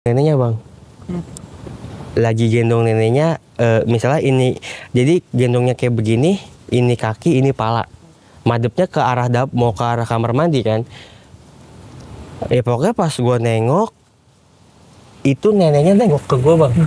Neneknya bang, lagi gendong neneknya, misalnya ini, jadi gendongnya kayak begini, ini kaki, ini pala, madepnya ke arah mau ke arah kamar mandi kan, ya pokoknya pas gue nengok, itu neneknya nengok ke gue bang.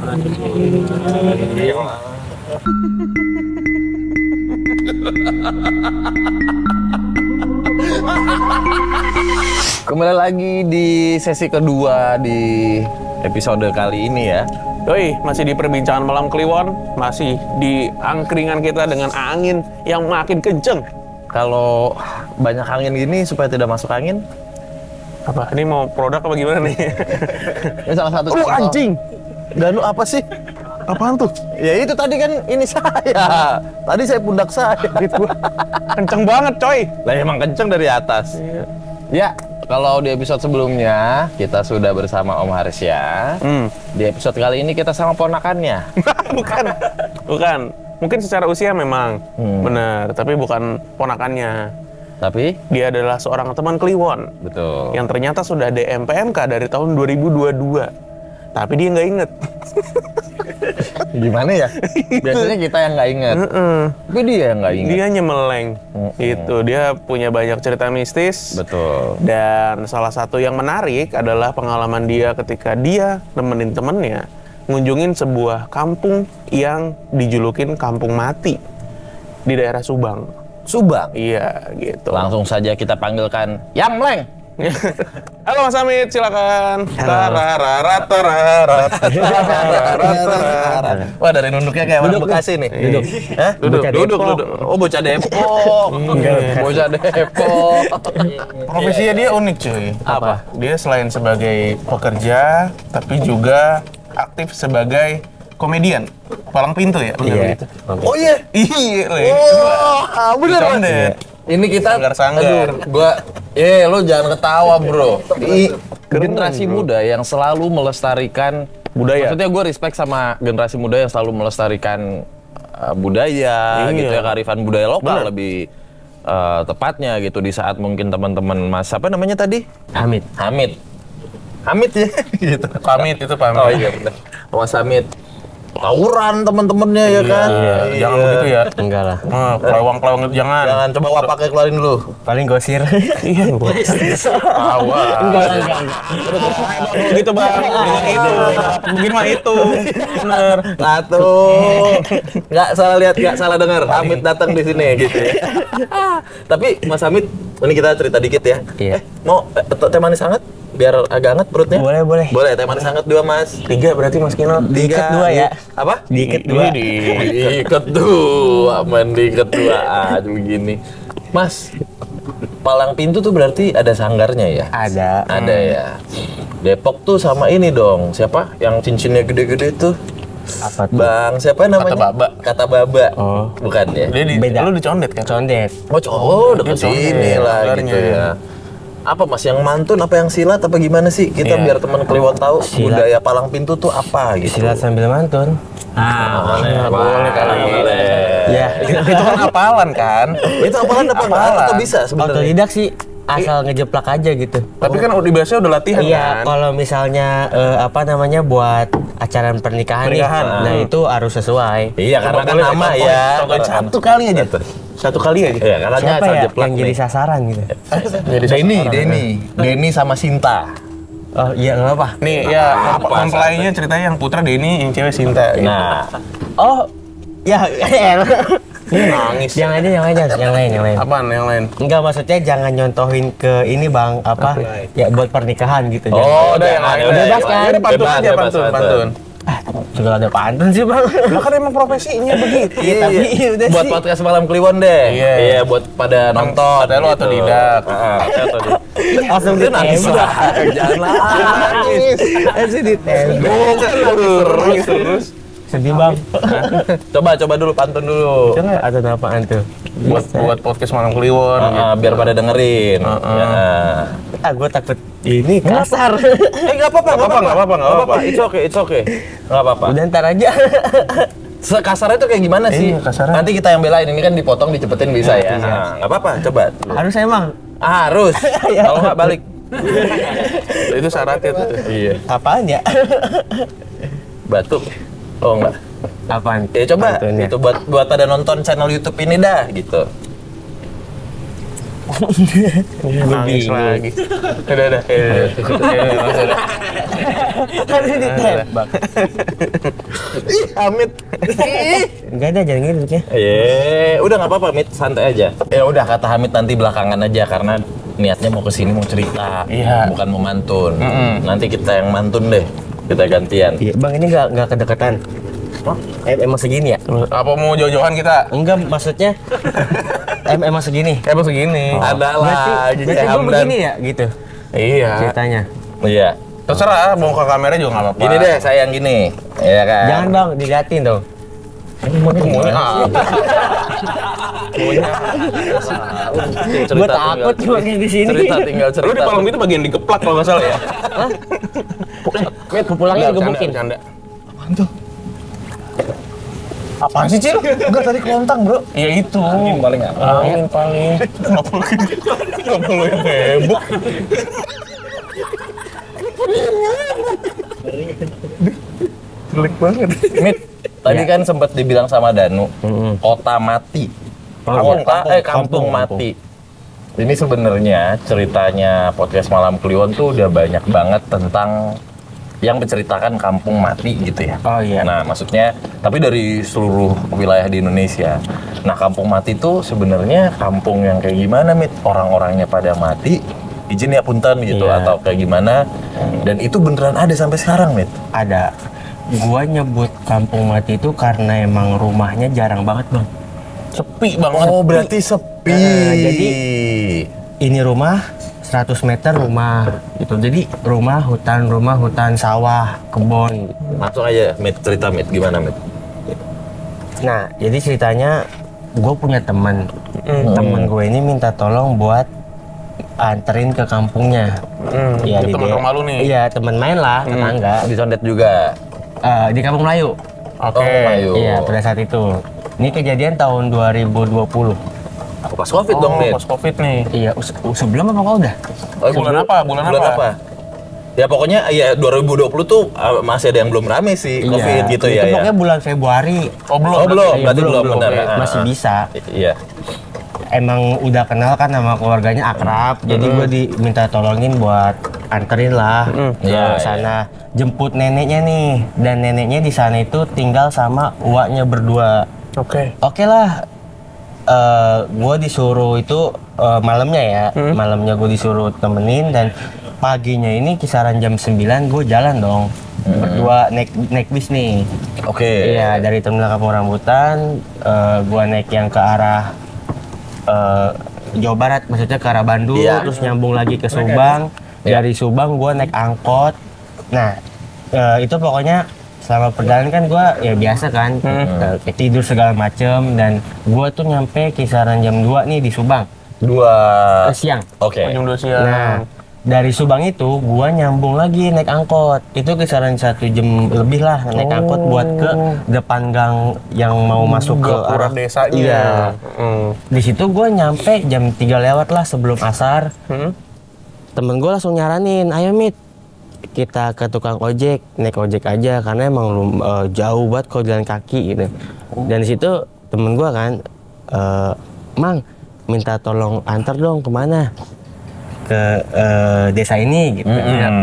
Kembali lagi di sesi kedua di episode kali ini ya. Doi, masih di perbincangan malam Kliwon, masih di angkringan kita dengan angin yang makin kenceng. Kalau banyak angin gini supaya tidak masuk angin, Apa? Ini mau produk apa gimana nih? ini salah satu Lu contoh. anjing! Dan lu apa sih? Apaan tuh? Ya itu tadi kan ini saya. Tadi saya pundak saya. Gitu. Kenceng banget coy! Lah emang kenceng dari atas. Ya, kalau di episode sebelumnya kita sudah bersama Om Haris ya. Di episode kali ini kita sama ponakannya. Bukan. Mungkin secara usia memang benar, tapi bukan ponakannya. Tapi Dia adalah seorang teman Kliwon betul. yang ternyata sudah DMPMK dari tahun 2022. Tapi dia nggak inget. Gimana ya? Biasanya kita yang nggak inget. Tapi dia yang nggak inget. Dia nyemeleng. Gitu. Dia punya banyak cerita mistis. Betul. Dan salah satu yang menarik adalah pengalaman dia ketika dia nemenin temennya ngunjungin sebuah kampung yang dijulukin kampung mati di daerah Subang. Subang. Iya, gitu. Langsung saja kita panggilkan Yamleng. Halo Mas Amit, silakan. Wah, dari nunduknya kayak orang Bekasi nih. Duduk. Hah? Duduk. Oh, bocah Depok. Bocah Depok. Profesinya dia unik cuy. Apa? Dia selain sebagai pekerja, tapi juga aktif sebagai komedian. Palang pintu ya? Benar Iya. begitu? Oh iya. Iya, Wah, bener. Condet. Ini kita Sanggar-sanggar. Aduh, lo jangan ketawa, Bro. Ini generasi muda yang selalu melestarikan Budaya. Maksudnya gue respect sama generasi muda yang selalu melestarikan budaya, Iya. gitu ya, kearifan budaya lokal Bener. lebih tepatnya gitu di saat mungkin teman-teman Mas apa namanya tadi? Hamid. Hamid ya, gitu. Pamit itu pamit. Oh iya benar. Mas Hamid. Tawuran temen-temennya ya kan? Jangan begitu ya. Enggak lah, Kelewang-kelewang jangan. Jangan coba wapaknya keluarin dulu. paling gosir. Iya, gua. Enggak. Gitu bang. Dengan itu. Mungkin mah itu. Bener. Satu. Nggak salah lihat, nggak salah dengar. Hamid datang di sini gitu ya. Tapi Mas Hamid, ini kita cerita dikit ya. Iya. Mau teh manis hangat? Biar agak hangat perutnya. Boleh. Boleh, teh manis hangat 2 Mas. 3 berarti Mas Kino. Diikat 2 ya. Apa? Diikat 2. Diikat 2, main diikat 2 aja begini. Mas, palang pintu tuh berarti ada sanggarnya ya? Ada. Ada ya. Depok tuh sama ini dong. Siapa? Yang cincinnya gede-gede tuh. Apa tuh? Bang, siapa namanya? Kata Baba. Oh. Bukan ya? Beda. Lu dicondet kan? Condet. Oh, dekat Dia sini condet, lah sanggarnya. gitu ya. Apa Mas, yang mantun apa yang silat apa gimana sih? Kita Iya. biar teman Kliwon tahu Silat. budaya palang pintu tuh apa gitu. Silat sambil mantun. Boleh kali. Ya. Itu kan hafalan kan? Itu apalan apa enggak? Apalan. Atau bisa sebenarnya? Otodidak sih, asal ngejeplak aja gitu. Tapi kan biasanya udah latihan Iya, kan? kalau misalnya buat acara pernikahan nih, Pernikahan. nah itu harus sesuai. Iya, karena kan Boleh, nama contohin- ya. contohin satu kali aja. Satu kali aja. Iya, karena Siapa asal ya jeplak yang jadi nih. sasaran gitu? Denny sama Sinta. Oh iya, nggak apa. Nih ya, Apa, mempelainya ceritanya yang putra Denny, yang cewek Sinta. Gitu. Nah, Oh, ya. Ini nangis. yang lain. Apaan yang lain? Enggak, maksudnya jangan nyontohin ke ini bang, apa? Ya buat pernikahan gitu. oh, udah yang Jangan. lain. Udah, bebas kan? Udah pantun aja, Bebas. pantun. Juga ada pantun sih bang. Lah kan emang profesinya begitu. Iya, tapi udah Buat sih. podcast malam Kliwon deh. Iya. buat pada nonton. Katanya lu otodidak. Otodidak. Langsung Dia nangis ditembak. lah. Jangan nangis. Langsung ditembak. Terus. Sedih bang. Coba dulu pantun dulu. Coba ada apaan tuh? Buat podcast malam Kliwon. Biar pada dengerin. Ya. Ah, gue takut ini kasar. Nggak apa-apa. It's okay. Nggak apa-apa. Udah ntar aja. Sekasarnya tuh kayak gimana sih? Iya, kasarnya. Nanti kita yang belain. Ini kan dipotong, dicepetin bisa ya. Nggak apa-apa. Coba. Harus emang. Harus. Kalau nggak balik. Itu syaratnya tuh. Iya. Apaan ya? Batu. Oh enggak. Apaan? Ya coba Pantunnya. itu buat pada nonton channel YouTube ini dah gitu. Nangis lagi. Udah. Kan ditembak. Amit. Enggak ada, jangan gitu ya. Udah nggak apa-apa, Mit, santai aja. Ya udah kata Hamid nanti belakangan aja karena niatnya mau kesini mau cerita, Iya. bukan mau mantun. Nanti kita yang mantun deh, kita gantian. Iya, Bang, ini nggak kedekatan. Emang segini ya? Apa mau jauh-jauhan kita? Enggak, maksudnya emang segini. Emang segini. Ada Berarti lah, jadi gue Hamdan. begini ya, gitu Iya. ceritanya. Iya. Terserah, mau ke kamera juga nggak apa-apa. Gini deh, saya yang gini, ya kan? Jangan Bang, diliatin dong. Maunya Gue takut cuma di sini. Cerita tinggal cerita. Lu di palung itu bagian digeplak kalau nggak salah ya? Met, pulangnya Nggak, digebukin. bercanda. Apaan sih, Cil? Enggak, tadi kelontang, bro. Ya itu. Paling apa? Angin paling. Nggak perlu yang heboh. Jelek banget. Mit, tadi kan sempat dibilang sama Danu, kota mati. Kampung mati. Ini sebenarnya ceritanya podcast Malam Kliwon tuh udah banyak banget tentang yang menceritakan kampung mati gitu ya. Oh iya. Nah, maksudnya tapi dari seluruh wilayah di Indonesia. Nah, kampung mati tuh sebenarnya kampung yang kayak gimana, Mit? Orang-orangnya pada mati, izin ya punten gitu Iya. atau kayak gimana? Dan itu beneran ada sampai sekarang, Mit. Ada. Gua nyebut kampung mati itu karena emang rumahnya jarang banget, Bang. Sepi banget. Oh, berarti sepi. Jadi ini rumah 100 meter rumah gitu. Jadi rumah, hutan, sawah, kebun. Langsung aja, Mit, cerita, Mit. Gimana, Mit? Nah, jadi ceritanya gue punya teman. Temen gue ini minta tolong buat anterin ke kampungnya. Iya, itu teman rumah lu nih? Iya, temen main lah, tetangga. Di Condet juga. Di Kampung Melayu. Oke. Oh, Melayu. Iya, pada saat itu. Ini kejadian tahun 2020. Aku pas Covid dong, Mit. Pas Covid nih. Iya, sebelum apa kau udah? Oh, Bulan apa? Bulan apa? Ya pokoknya ya 2020 tuh masih ada yang belum rame sih Covid gitu itu ya. pokoknya bulan Februari. Oh belum. Oh, belum. Iya, Berarti belum, benar. Oke, masih bisa. Iya. Emang udah kenal kan sama keluarganya akrab, jadi gue diminta tolongin buat anterin lah ke Iya, sana, jemput neneknya nih, dan neneknya di sana itu tinggal sama uaknya berdua. Oke. Oke lah, gue disuruh itu malamnya ya, malamnya gue disuruh temenin dan paginya ini kisaran jam 9 gue jalan dong, berdua naik bis nih. Oke. Iya, dari Terminal Kampung Rambutan, gua naik yang ke arah Jawa Barat, maksudnya ke arah Bandung, Iya. terus nyambung lagi ke Subang. Iya. Dari Subang gua naik angkot. Nah, itu pokoknya selama perjalanan kan gua ya biasa kan, tidur segala macem, dan gua tuh nyampe kisaran jam 2 nih di Subang, 2 siang. Oke. Jam 2 siang. Nah, dari Subang itu gua nyambung lagi naik angkot. Itu kisaran 1 jam lebih lah naik angkot buat ke depan gang yang mau masuk ke Gapura arah desanya. Iya. Di situ gua nyampe jam 3 lewat lah sebelum asar. Temen gua langsung nyaranin, "Ayo Mit, kita ke tukang ojek, naik ojek aja karena emang jauh banget kalau jalan kaki gitu." Dan di situ temen gua kan, "Mang, minta tolong antar dong kemana? Ke desa ini," gitu.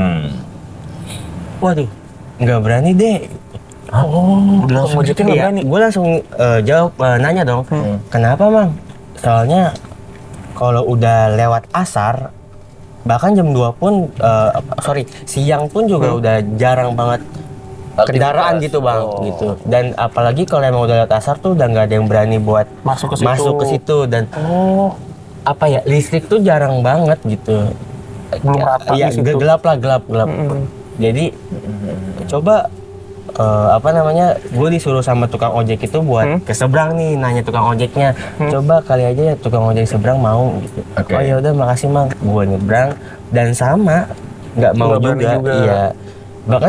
Waduh, nggak berani deh. Langsung ojeknya nggak berani. Gue langsung jawab, nanya dong, kenapa Mang? Soalnya kalau udah lewat asar, bahkan jam 2 pun, siang pun juga udah jarang banget kendaraan Aktivitas. gitu Bang, gitu. Dan apalagi kalau emang udah lewat asar tuh udah nggak ada yang berani buat Masuk ke situ. dan apa ya, listrik tuh jarang banget gitu. Belum rata Iya, di situ. gelap. Jadi coba gue disuruh sama tukang ojek itu buat ke seberang nih, nanya tukang ojeknya, coba kali aja ya tukang ojek seberang mau gitu. Oke. Oh ya udah, makasih Mang. Gue nyebrang dan sama nggak mau Nggak berani juga. juga. Iya. Bahkan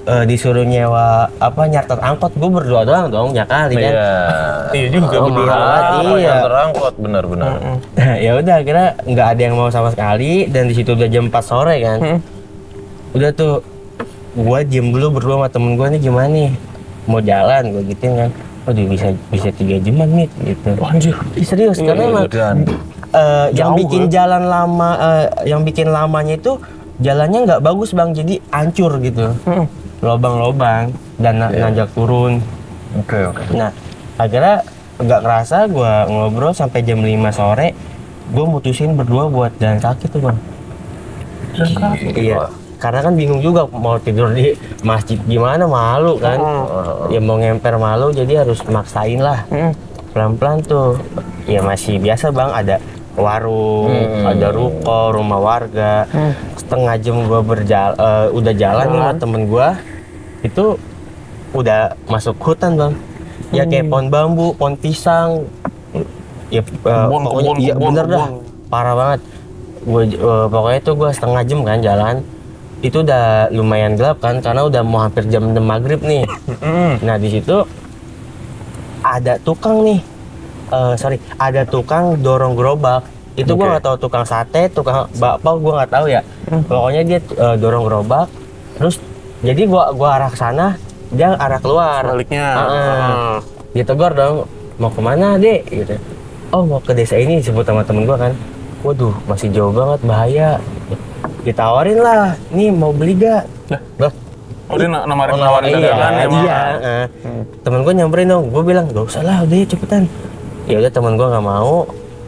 disuruh nyewa nyarter angkot, gue berdua doang dong ya kali kan. Iya juga berdua. Iya. Terangkot benar-benar. Ya udah akhirnya nggak ada yang mau sama sekali dan di situ udah jam 4 sore kan. Udah tuh gue diem dulu berdua sama temen gue nih gimana nih mau jalan gue gituin kan. Oh dia bisa 3 jaman nih gitu. Oh, anjir. Serius karena emang yang bikin jalan lama yang bikin lamanya itu jalannya nggak bagus bang, jadi hancur gitu. Lobang-lobang dan nanjak turun. Oke. Nah akhirnya nggak kerasa gue ngobrol sampai jam 5 sore gue mutusin berdua buat jalan kaki tuh bang. Jalan kaki? Iya, karena kan bingung juga mau tidur di masjid gimana, malu kan. Ya mau ngemper malu jadi harus maksain lah. Pelan-pelan tuh ya masih biasa bang, ada warung, ada ruko, rumah warga. Setengah jam gue udah jalan nih sama temen gue, itu udah masuk hutan bang. Ya kayak pohon bambu, pohon pisang. Ya pokoknya iya bener dah, parah banget. Pokoknya itu gue setengah jam kan jalan. Itu udah lumayan gelap kan, karena udah mau hampir jam 6 maghrib nih. Nah di situ ada tukang nih, ada tukang dorong gerobak. Itu gue nggak tahu tukang sate, tukang bakpao gue nggak tahu ya. Pokoknya dia dorong gerobak, terus jadi gua arah ke sana, dia arah keluar. Sebaliknya. Ditegur dong, mau kemana dek? Gitu. Oh mau ke desa ini, disebut sama temen gua kan. Waduh masih jauh banget, bahaya. Ditawarin lah, nih mau beli gak? Loh, Oh dia nawarin dagangan ya? Iya. Temen gue nyamperin dong, gue bilang gak usah lah, udah ya cepetan. Ya udah temen gue nggak mau.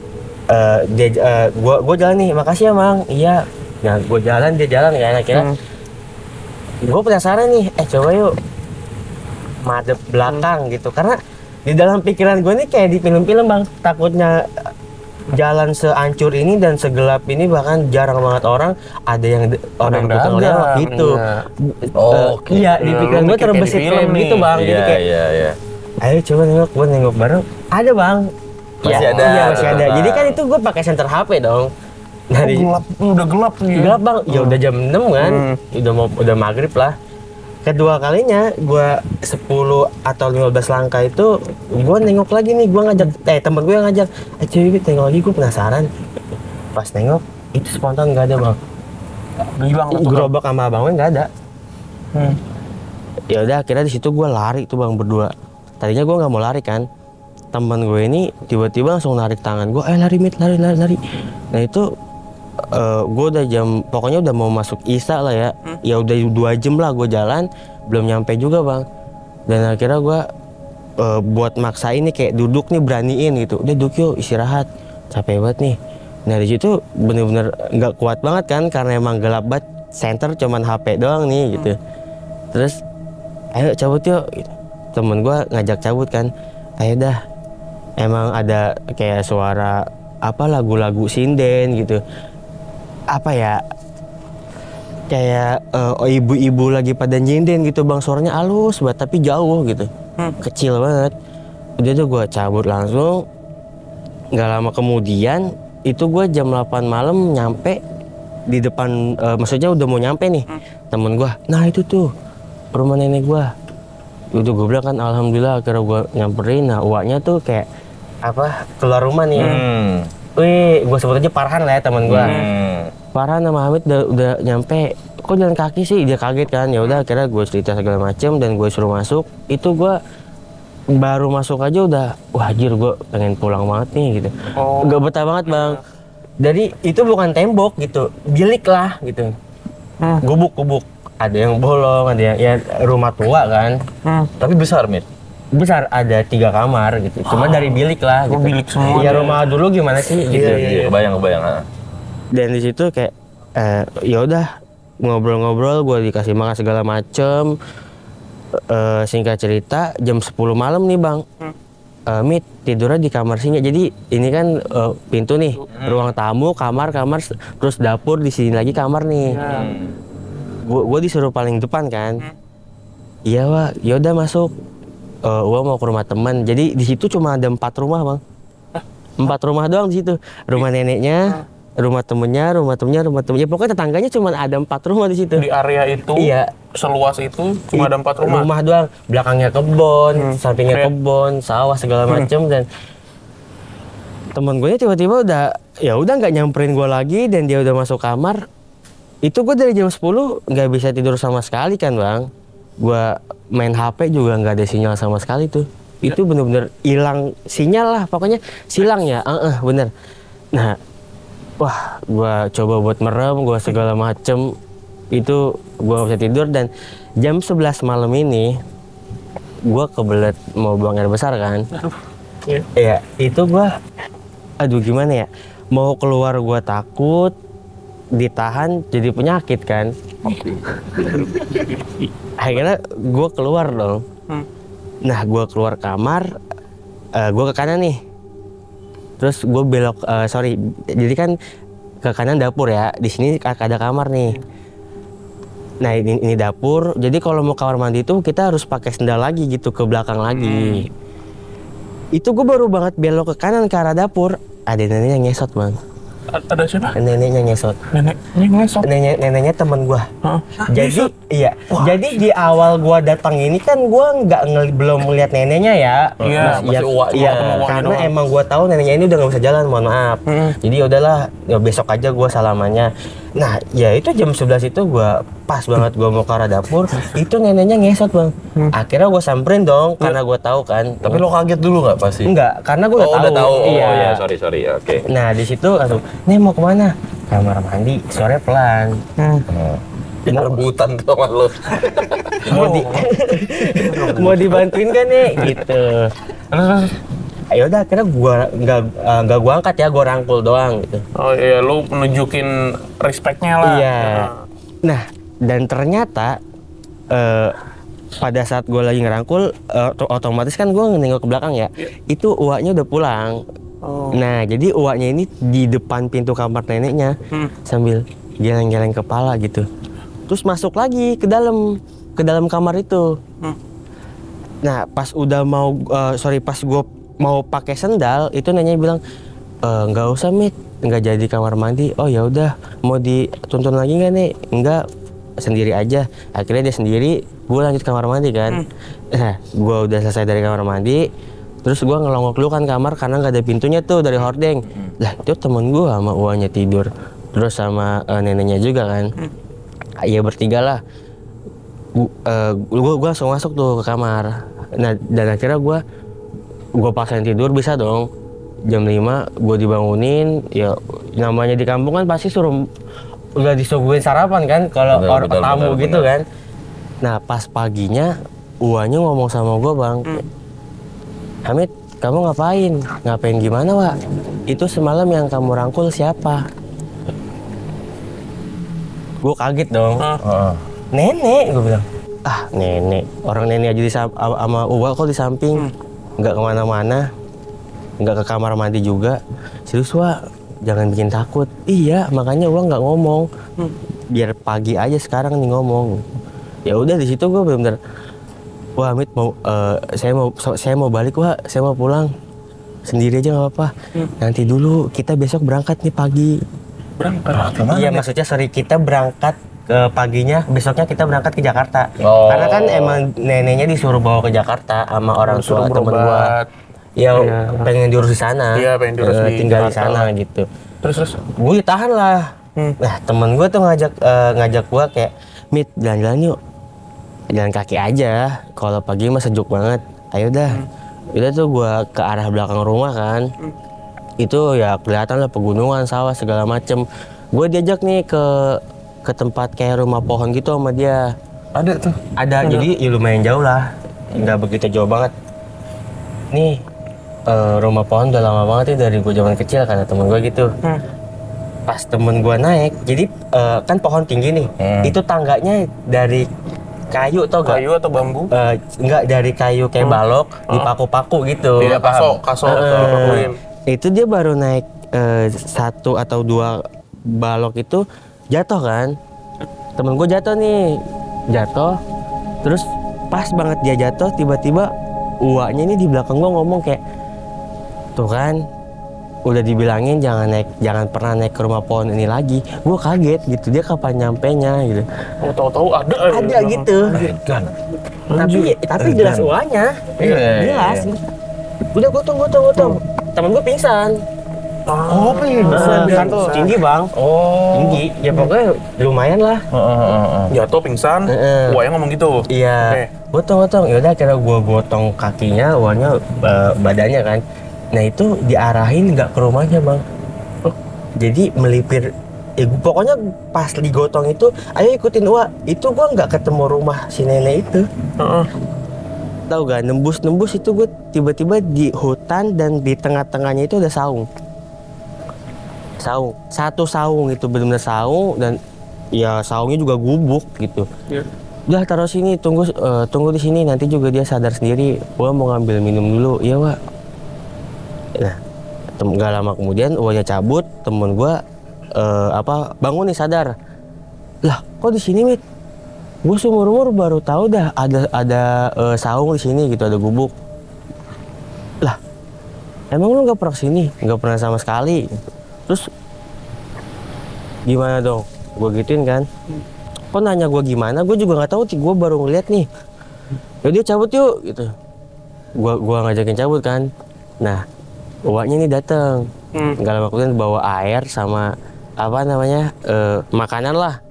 Gue jalan nih, makasih ya mang. Iya. Nah gue jalan, dia jalan ya akhirnya. Gue penasaran nih, coba yuk madep belakang gitu, karena di dalam pikiran gue nih kayak di film-film bang, takutnya jalan seancur ini dan segelap ini bahkan jarang banget orang ada yang orang tukang lewat gitu. Iya di pikiran gue terbesit film gitu bang. Jadi kayak ayo coba nengok, gue nengok bareng ada bang. Masih ada. Iya masih ada. Jadi kan itu gue pakai senter HP dong. Nah, udah gelap nih. Gelap bang. Ya udah jam 6 kan. Udah maghrib lah. Kedua kalinya gue 10 atau 15 langkah itu gue nengok lagi nih, gue ngajak temen gue yang ngajak cuy tengok lagi, gue penasaran. Pas nengok itu spontan nggak ada bang, Hilang gerobak sama abangnya nggak ada. Ya udah akhirnya di situ gue lari tuh bang berdua. Tadinya gue nggak mau lari kan, teman gue ini tiba-tiba langsung narik tangan gue, lari mit lari. Nah itu gue udah pokoknya udah mau masuk Isya lah ya. Ya udah 2 jam lah gue jalan, belum nyampe juga bang. Dan akhirnya gue buat maksa ini kayak duduk nih, beraniin gitu. Udah duduk yuk istirahat, capek banget nih. Nah di situ bener-bener nggak kuat banget kan, karena emang gelap banget. Center cuman HP doang nih gitu. Terus ayo cabut yuk. Gitu. Temen gue ngajak cabut kan. Ayo dah. Emang ada kayak suara lagu-lagu sinden gitu. Apa ya, kayak ibu-ibu lagi pada nyinden gitu bang, suaranya halus banget tapi jauh gitu, kecil banget. Udah tuh gue cabut langsung. Nggak lama kemudian itu gue jam 8 malam nyampe di depan, maksudnya udah mau nyampe nih temen gue. Nah itu tuh rumah nenek gue. Udah gue bilang kan alhamdulillah akhirnya gue nyamperin. Nah uaknya tuh kayak keluar rumah nih. Wih, gue sebut aja Farhan lah ya teman gue. Farhan sama Hamid udah nyampe. Kok jalan kaki sih? Dia kaget kan. Ya udah akhirnya gue cerita segala macem dan gue suruh masuk. Itu gue baru masuk aja udah, wah anjir gue pengen pulang banget nih gitu. Gak betah banget bang. Jadi itu bukan tembok gitu, bilik lah gitu. Gubuk. Ada yang bolong, ada yang ya rumah tua kan. Tapi besar mit. Besar, ada 3 kamar gitu. Cuma dari bilik lah gitu. Bilik semua. Ya rumah dulu gimana sih gitu. Iya, kebayang. Dan di situ kayak ya udah ngobrol-ngobrol, gue dikasih makan segala macem. Singkat cerita jam 10 malam nih bang. Mit tidurnya di kamar singa. Jadi ini kan pintu nih, ruang tamu, kamar, terus dapur, di sini lagi kamar nih. Gue disuruh paling depan kan. Iya Wak, yaudah masuk. Gua mau ke rumah teman. Jadi di situ cuma ada 4 rumah bang. 4 rumah doang di situ. Rumah neneknya, rumah temennya. Pokoknya tetangganya cuma ada 4 rumah di situ. Di area itu, iya, seluas itu cuma ada 4 rumah. Rumah doang, belakangnya kebon, sampingnya kebon, sawah segala macem. Dan temen gue tiba-tiba udah nggak nyamperin gue lagi, dan dia udah masuk kamar. Itu gue dari jam 10 nggak bisa tidur sama sekali kan bang. Gue main HP juga nggak ada sinyal sama sekali tuh. Itu bener-bener hilang sinyal lah, pokoknya silang ya, bener. Nah, wah, gue coba buat merem, gue segala macem, itu gue gak bisa tidur. Dan jam 11 malam ini, gue kebelet mau buang air besar kan. Iya, itu gue, aduh gimana ya, mau keluar gue takut, ditahan jadi penyakit kan. Akhirnya gue keluar dong. Nah, gue keluar kamar, gue ke kanan nih. Terus gue belok, jadi kan ke kanan dapur ya. Di sini ada kamar nih. Nah, ini dapur. Jadi kalau mau kamar mandi itu kita harus pakai sendal lagi gitu, ke belakang lagi. Itu gue baru banget belok ke kanan ke arah dapur. Ada nenek yang ngesot bang. Ada siapa? Neneknya ngesot. Neneknya temen gua. Jadi iya. Jadi di awal gua datang ini kan gua belum melihat neneknya ya. Iya. Karena emang gua tahu neneknya ini udah nggak bisa jalan, mohon maaf. Jadi udahlah, besok aja gua salamannya. Nah, ya itu jam 11 itu gua pas banget gua mau ke arah dapur, itu neneknya ngesot bang. Akhirnya gua samperin dong, karena gua tahu kan. Tapi lo kaget dulu nggak pasti? Enggak, karena gua udah tahu. Iya. Oh ya, sorry. Oke. Nah di situ langsung, nih mau kemana? Kamar mandi, suaranya pelan. Ini rebutan tuh sama lo. Mau dibantuin kan nih? Gitu. Ayo udah, akhirnya nggak gua angkat ya, gua rangkul doang gitu. Oh iya, lu menunjukin respectnya lah. Iya. Nah, dan ternyata pada saat gue lagi ngerangkul, otomatis kan gue nengok ke belakang ya. Itu uaknya udah pulang. Nah, jadi uaknya ini di depan pintu kamar neneknya sambil geleng-geleng kepala gitu. Terus masuk lagi ke dalam kamar itu. Nah, pas udah pas gue mau pakai sendal, itu neneknya bilang, nggak usah Mit, nggak jadi kamar mandi. Oh ya udah, mau dituntun lagi nggak nih? Enggak, sendiri aja. Akhirnya dia sendiri, gue lanjut kamar mandi kan. Nah, gue udah selesai dari kamar mandi, terus gue ngelongok dulu kan kamar karena nggak ada pintunya tuh dari hordeng. Lah itu temen gue sama uangnya tidur, terus sama neneknya juga kan. Ya bertiga lah. Gue langsung masuk tuh ke kamar. Nah, dan akhirnya gue paksain tidur, bisa dong. Jam 5 gue dibangunin. Ya namanya di kampung kan pasti udah disuguhin sarapan kan kalau orang tamu gitu kan. Nah pas paginya uangnya ngomong sama gue bang, Hamid, kamu ngapain gimana Wak? Itu semalam yang kamu rangkul siapa? Gue kaget dong. Nenek, gue bilang. Ah nenek, orang nenek aja sama Uwa kok di samping, nggak kemana-mana, nggak ke kamar mandi juga. Serius Wak, jangan bikin takut. Iya, makanya Uwa nggak ngomong, biar pagi aja sekarang nih ngomong. Ya udah di situ gue bener-bener, wah Amit saya mau balik Wak, saya mau pulang sendiri aja nggak apa-apa. Nanti dulu kita besok berangkat nih pagi. Berangkat? Iya maksudnya kita berangkat ke paginya, besoknya kita berangkat ke Jakarta. Karena kan emang neneknya disuruh bawa ke Jakarta sama orang tua temen gua. Ya pengen diurus di sana. Iya, pengen diurus tinggal di sana gitu. Terus gue tahan lah. Nah temen gue tuh ngajak gue kayak, Mit jalan-jalan yuk, jalan kaki aja. Kalau pagi mah sejuk banget. Ayo dah. Udah tuh gue ke arah belakang rumah kan. Itu ya kelihatan lah pegunungan, sawah segala macem. Gue diajak nih ke tempat kayak rumah pohon gitu sama dia. Ada tuh? Ada. Jadi ya lumayan jauh lah, nggak begitu jauh banget. Nih rumah pohon udah lama banget ya dari gue zaman kecil, karena temen gue gitu. Pas temen gue naik, jadi kan pohon tinggi nih. Itu tangganya dari kayu tau gak? Kayu atau bambu? Enggak, dari kayu kayak balok, dipaku-paku gitu. Iya, kaso Itu dia baru naik 1 atau 2 balok itu jatuh kan. Temen gue jatuh terus pas banget dia jatuh, tiba-tiba uaknya ini di belakang gue ngomong kayak, tuh kan udah dibilangin jangan pernah naik ke rumah pohon ini lagi. Gue kaget gitu, dia kapan nyampenya gitu. Oh, tahu-tahu ada Gitu. Kan. Tapi jelas uangnya. Jelas. Udah gotong. Temen gue pingsan. Oh, pingsan. Kan tinggi bang. Oh. Tinggi. Ya pokoknya lumayan lah. Jatuh pingsan. Uangnya ngomong gitu. Iya. Gotong. Yaudah akhirnya gue gotong kakinya, uangnya badannya kan. Nah itu diarahin nggak ke rumahnya bang. Jadi melipir. Pokoknya pas digotong itu, ayo ikutin Wak. Itu gue nggak ketemu rumah si nenek itu. Tahu gak, nembus itu gue tiba-tiba di hutan dan di tengah-tengahnya itu ada saung. Satu saung itu benar-benar saung dan ya saungnya juga gubuk gitu. Udah taruh sini, tunggu di sini, nanti juga dia sadar sendiri. Gua mau ngambil minum dulu, iya Wak. Nah, gak lama kemudian uangnya cabut, temen gua bangun nih sadar. Lah, kok di sini Mit? Gue seumur-umur baru tahu dah ada saung di sini gitu, ada gubuk. Lah, emang lu nggak pernah sini? Nggak pernah sama sekali. Terus gimana dong? Gue gituin kan. Kok nanya gue gimana? Gue juga nggak tahu. Gue baru ngeliat nih. Yaudah cabut yuk gitu. Gua ngajakin cabut kan. Nah, uaknya nih datang. Nggak lama kemudian bawa air sama makanan lah.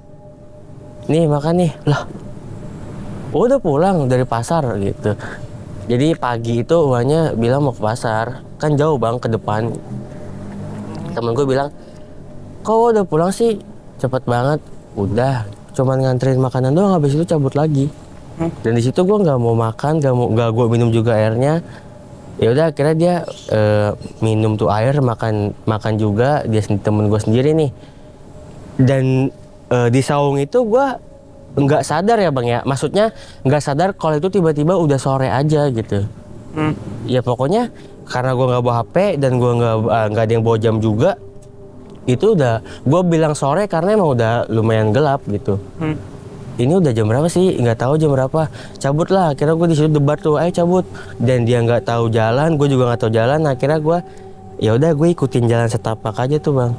Nih makan nih. Lah, udah pulang dari pasar gitu. Jadi pagi itu uangnya bilang mau ke pasar. Kan jauh bang ke depan. Temen gue bilang, kok udah pulang sih? Cepet banget. Udah, cuman nganterin makanan doang, habis itu cabut lagi. Dan di situ gue nggak mau makan, nggak gue minum juga airnya. Ya udah, akhirnya dia minum tuh air, makan juga. Dia temen gue sendiri nih. Dan di saung itu gue nggak sadar ya bang ya. Maksudnya nggak sadar kalau itu tiba-tiba udah sore aja gitu. Ya pokoknya karena gue nggak bawa HP dan gue nggak ada yang bawa jam juga. Itu udah, gue bilang sore karena emang udah lumayan gelap gitu. Ini udah jam berapa sih? Nggak tahu jam berapa. Cabut lah. Akhirnya gue disitu debat tuh, ayo cabut. Dan dia nggak tahu jalan, gue juga nggak tahu jalan. Akhirnya ya udah gue ikutin jalan setapak aja tuh bang.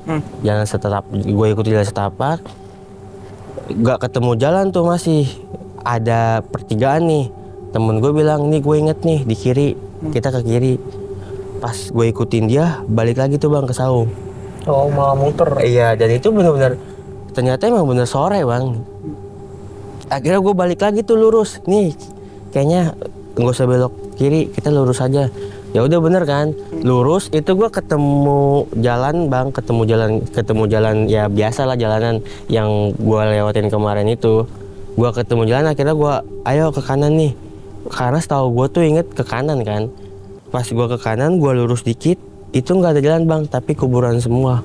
Gue ikutin jalan setapak. Nggak ketemu jalan tuh, masih ada pertigaan nih. Temen gue bilang, nih gue inget nih di kiri, kita ke kiri. Pas gue ikutin dia, balik lagi tuh bang ke saung. Oh, malah muter. Iya, dan itu benar-benar ternyata emang bener sore bang. Akhirnya gue balik lagi tuh lurus. Nih, kayaknya nggak usah belok kiri, kita lurus aja. Ya udah bener kan, lurus. Itu gue ketemu jalan bang, ketemu jalan ya biasa lah, jalanan yang gue lewatin kemarin itu. Gue ketemu jalan, akhirnya gue ayo ke kanan nih. Karena setahu gue tuh inget ke kanan kan. Pas gue ke kanan, gue lurus dikit, itu nggak ada jalan bang, tapi kuburan semua.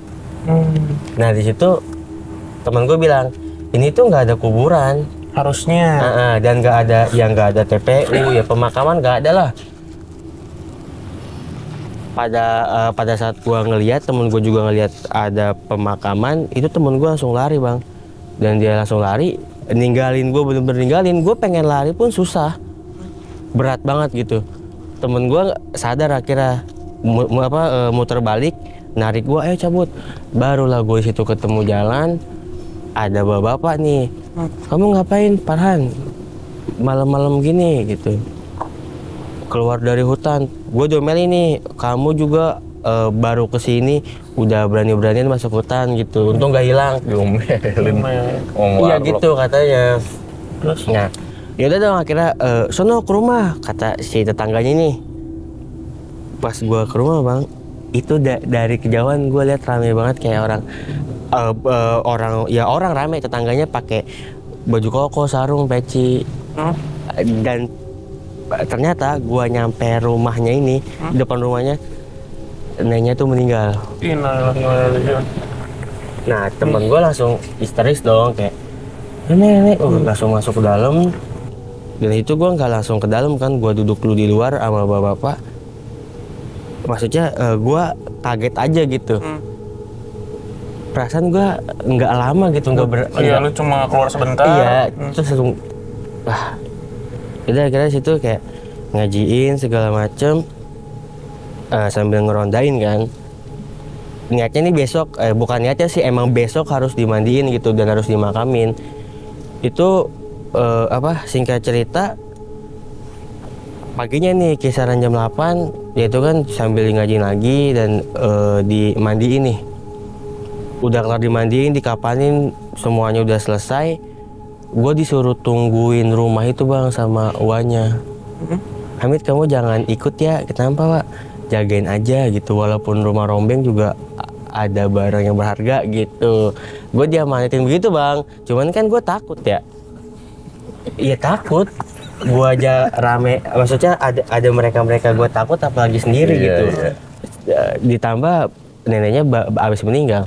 Nah di situ teman gue bilang, ini tuh nggak ada kuburan harusnya. Dan nggak ada TPU, ya pemakaman nggak ada lah. Pada saat gue ngelihat, temen gue juga ngelihat ada pemakaman, itu temen gue langsung lari bang. Dan dia langsung lari, ninggalin gue, bener-bener ninggalin. Gue pengen lari pun susah, berat banget gitu. Temen gue sadar akhirnya muter balik, narik gue, ayo cabut. Barulah gue situ ketemu jalan, ada bapak-bapak nih. Kamu ngapain Farhan malam-malam gini gitu? Keluar dari hutan. Gue domelin nih, kamu juga baru kesini udah berani-beranian masuk hutan gitu. Untung gak hilang. Diomelin. Iya gitu katanya. Nah, yaudah dong akhirnya sono ke rumah, kata si tetangganya nih. Pas gue ke rumah bang, itu dari kejauhan gue lihat rame banget, kayak orang rame, tetangganya pakai baju koko, sarung, peci. Dan ternyata gue nyampe rumahnya ini, depan rumahnya neneknya tuh meninggal. Nah temen gue langsung histeris dong, kayak nenek langsung masuk ke dalam. Dan itu gue nggak langsung ke dalam kan, gue duduk dulu di luar sama bapak-bapak. Maksudnya gue kaget aja gitu. Perasaan gue nggak lama gitu, Iya, lu cuma keluar sebentar. Iya, terus langsung udah akhirnya situ kayak ngajiin segala macem. sambil ngerondain kan. Niatnya nih besok, bukan niatnya sih, emang besok harus dimandiin gitu dan harus dimakamin. Itu singkat cerita, paginya nih kisaran jam 8, yaitu kan sambil ngaji lagi dan dimandiin nih. Udah kelar dimandiin, dikapanin, semuanya udah selesai. Gue disuruh tungguin rumah itu bang sama uanya. Hamid, kamu jangan ikut ya. Kenapa pak? Jagain aja gitu, walaupun rumah rombeng juga ada barang yang berharga gitu. Gue diamanatin begitu bang, cuman kan gue takut ya. Iya takut, gue aja rame, maksudnya ada mereka gue takut apalagi sendiri gitu. Ditambah neneknya abis meninggal.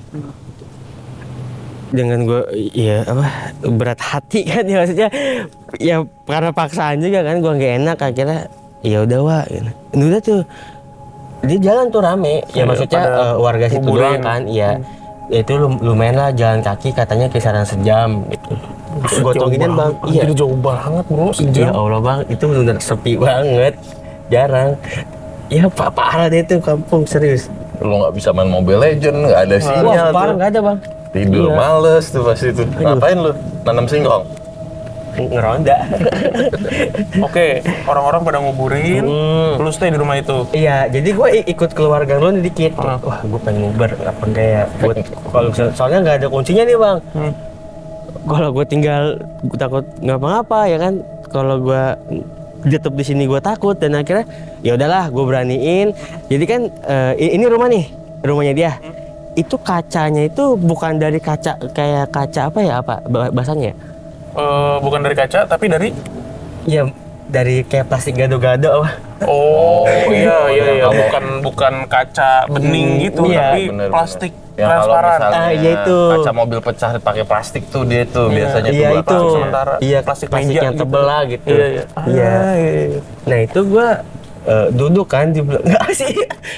Dengan gue berat hati kan ya, maksudnya ya karena paksaan juga kan, gue nggak enak, akhirnya ya udah wah gitu. Udah tuh dia jalan tuh rame ya, maksudnya warga situ doang kan ya. Itu lumayan lah jalan kaki, katanya kisaran sejam gitu. Gotonginnya bang, iya jauh banget bro, Ya sejam. Allah bang, itu benar sepi banget, jarang. Ya parah deh tuh kampung, serius. Lu nggak bisa main Mobile Legend, nggak ada sinyal. Wah parah, nggak ada bang. Tidur males tuh pas itu. Ngapain lu? Nanam singkong? Ngeronda. Oke, orang-orang pada nguburin, lu stay di rumah itu. Iya, jadi gue ikut keluarga lu dikit. Wah, gue pengen nguber apa kayak buat kalau soalnya nggak ada kuncinya nih bang. Kalau gue tinggal, gue takut ngapa-ngapa ya kan. Kalau gue tetap di sini gue takut, dan akhirnya ya udahlah gue beraniin. Jadi kan ini rumah nih, rumahnya dia. Itu kacanya itu bukan dari kaca, kayak kaca apa ya, apa bahasanya? Bukan dari kaca, tapi dari? Ya dari kayak plastik gado-gado. Oh iya, bukan kaca bening gitu, tapi bener, plastik ya, transparan. Iya itu. Kaca mobil pecah pakai plastik tuh dia tuh biasanya Iya tuh itu. Sementara Plastik meja yang tebel lah gitu. Iya. Nah itu gue duduk kan di belakang. Enggak sih.